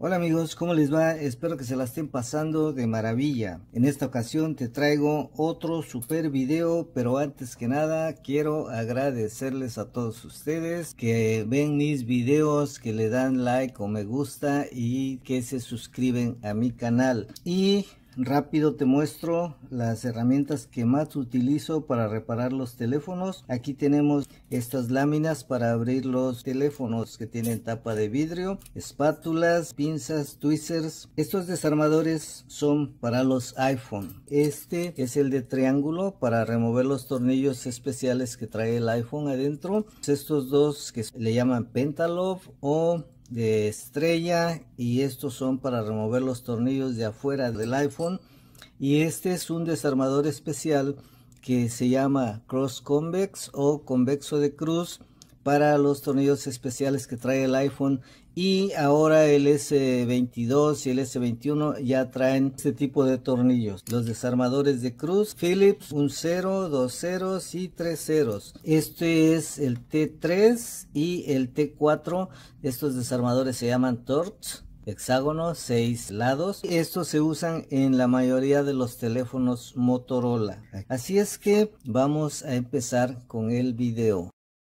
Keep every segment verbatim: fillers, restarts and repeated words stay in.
Hola amigos, ¿cómo les va? Espero que se la estén pasando de maravilla. En esta ocasión te traigo otro super video, pero antes que nada quiero agradecerles a todos ustedes que ven mis videos, que le dan like o me gusta y que se suscriben a mi canal. Y rápido te muestro las herramientas que más utilizo para reparar los teléfonos. Aquí tenemos estas láminas para abrir los teléfonos que tienen tapa de vidrio, espátulas, pinzas, tweezers. Estos desarmadores son para los iPhone. Este es el de triángulo para remover los tornillos especiales que trae el iPhone adentro. Estos dos que le llaman Pentalobe o de estrella, y estos son para remover los tornillos de afuera del iPhone. Y este es un desarmador especial que se llama Cross Convex o convexo de cruz para los tornillos especiales que trae el iPhone. Y ahora el ese veintidós y el ese veintiuno ya traen este tipo de tornillos. Los desarmadores de cruz Phillips, un cero, dos ceros y tres ceros. Este es el T tres y el T cuatro. Estos desarmadores se llaman Torx. Hexágono, seis lados. Estos se usan en la mayoría de los teléfonos Motorola. Así es que vamos a empezar con el video.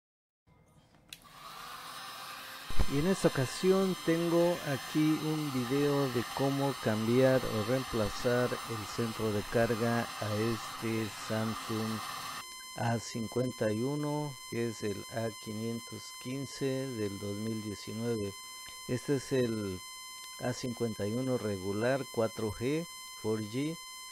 Y en esta ocasión tengo aquí un video de cómo cambiar o reemplazar el centro de carga a este Samsung A cincuenta y uno, que es el A quinientos quince del dos mil diecinueve. Este es el A cincuenta y uno regular cuatro G, cuatro G.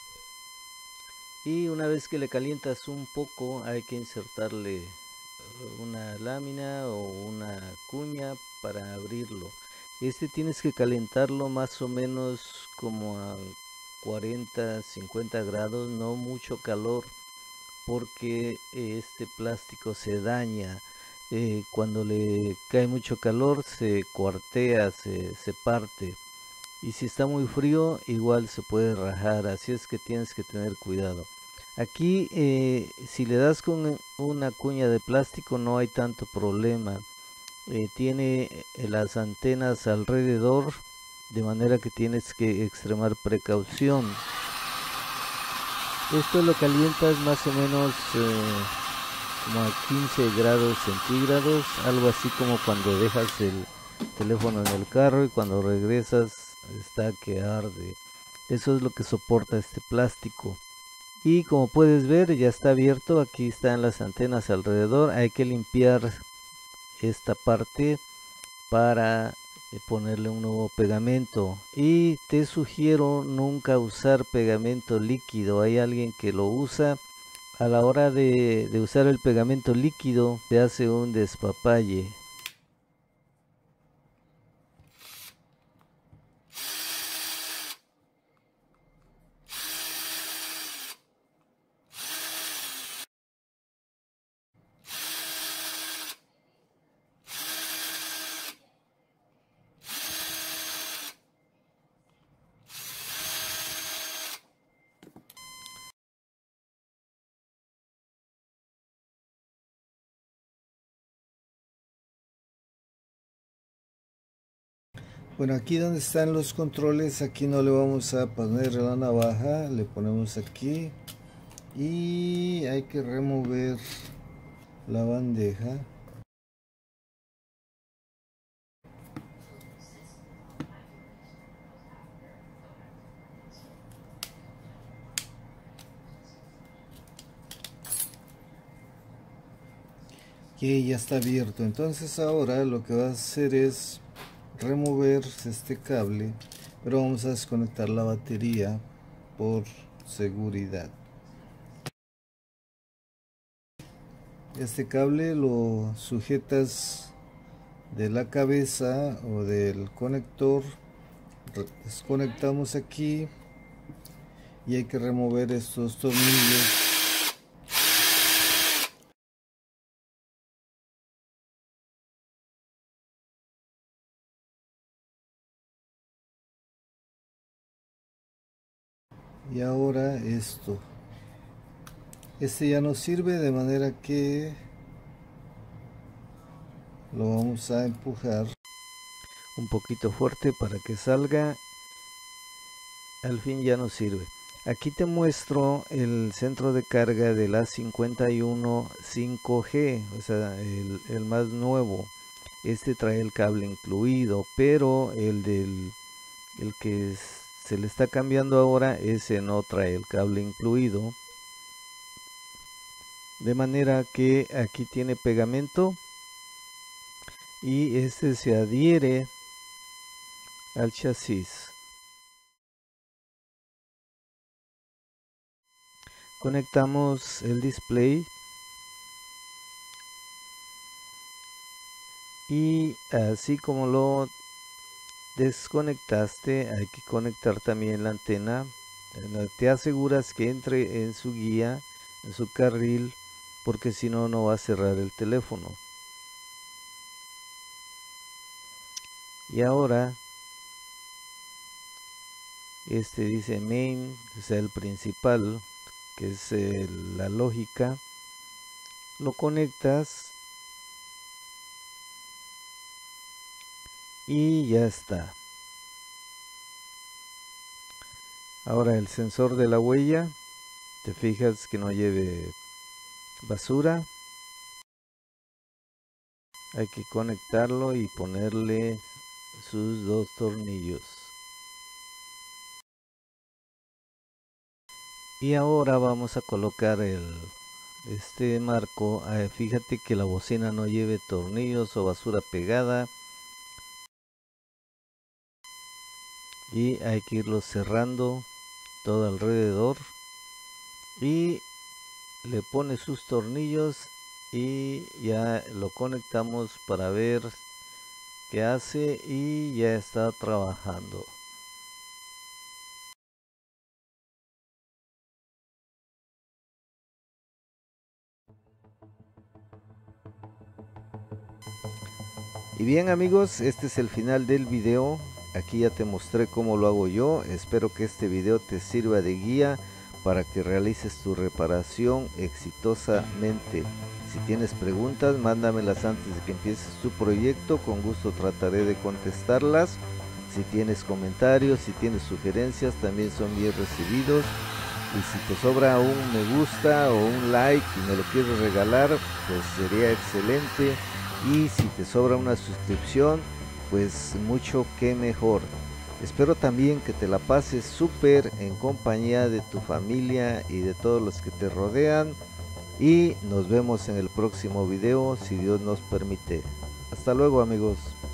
Y una vez que le calientas un poco, hay que insertarle una lámina o una cuña para abrirlo. Este tienes que calentarlo más o menos como a cuarenta, cincuenta grados, no mucho calor, porque este plástico se daña. Eh, cuando le cae mucho calor se cuartea, se, se parte. Y si está muy frío, igual se puede rajar, así es que tienes que tener cuidado. Aquí, eh, si le das con una cuña de plástico, no hay tanto problema. Eh, tiene las antenas alrededor, de manera que tienes que extremar precaución. Esto lo calientas más o menos eh, como a quince grados centígrados, algo así como cuando dejas el teléfono en el carro y cuando regresas está que arde. Eso es lo que soporta este plástico. Y como puedes ver, ya está abierto. Aquí están las antenas alrededor. Hay que limpiar esta parte para ponerle un nuevo pegamento. Y te sugiero nunca usar pegamento líquido. Hay alguien que lo usa. A la hora de, de usar el pegamento líquido, te hace un despapalle. Bueno, aquí donde están los controles, aquí no le vamos a poner la navaja, le ponemos aquí y hay que remover la bandeja. Que ya está abierto. Entonces ahora lo que va a hacer es remover este cable, pero vamos a desconectar la batería por seguridad. Este cable lo sujetas de la cabeza o del conector, desconectamos aquí y hay que remover estos tornillos. Y ahora esto, este ya no sirve, de manera que lo vamos a empujar. un poquito fuerte para que salga. Al fin ya nos sirve. Aquí te muestro el centro de carga de la cincuenta y uno cinco G, o sea, el, el más nuevo. Este trae el cable incluido, pero el del el que es, se le está cambiando ahora, ese no trae el cable incluido. De manera que aquí tiene pegamento y este se adhiere al chasis. Conectamos el display y así como lo desconectaste, hay que conectar también la antena. Te aseguras que entre en su guía, en su carril, porque si no, no va a cerrar el teléfono. Y ahora, este dice main, o sea, el principal, que es eh, la lógica. Lo conectas y ya está. Ahora el sensor de la huella, te fijas que no lleve basura. Hay que conectarlo y ponerle sus dos tornillos. Y ahora vamos a colocar el este marco. Eh, fíjate que la bocina no lleve tornillos o basura pegada. Y hay que irlo cerrando todo alrededor. Y le pone sus tornillos y ya lo conectamos para ver qué hace y ya está trabajando. Y bien amigos, este es el final del video. Aquí ya te mostré cómo lo hago yo. Espero que este video te sirva de guía para que realices tu reparación exitosamente. Si tienes preguntas, mándamelas antes de que empieces tu proyecto. Con gusto trataré de contestarlas. Si tienes comentarios, si tienes sugerencias, también son bien recibidos. Y si te sobra un me gusta o un like y me lo quieres regalar, pues sería excelente. Y si te sobra una suscripción, pues mucho que mejor. Espero también que te la pases súper en compañía de tu familia y de todos los que te rodean. Y nos vemos en el próximo video, si Dios nos permite. Hasta luego amigos.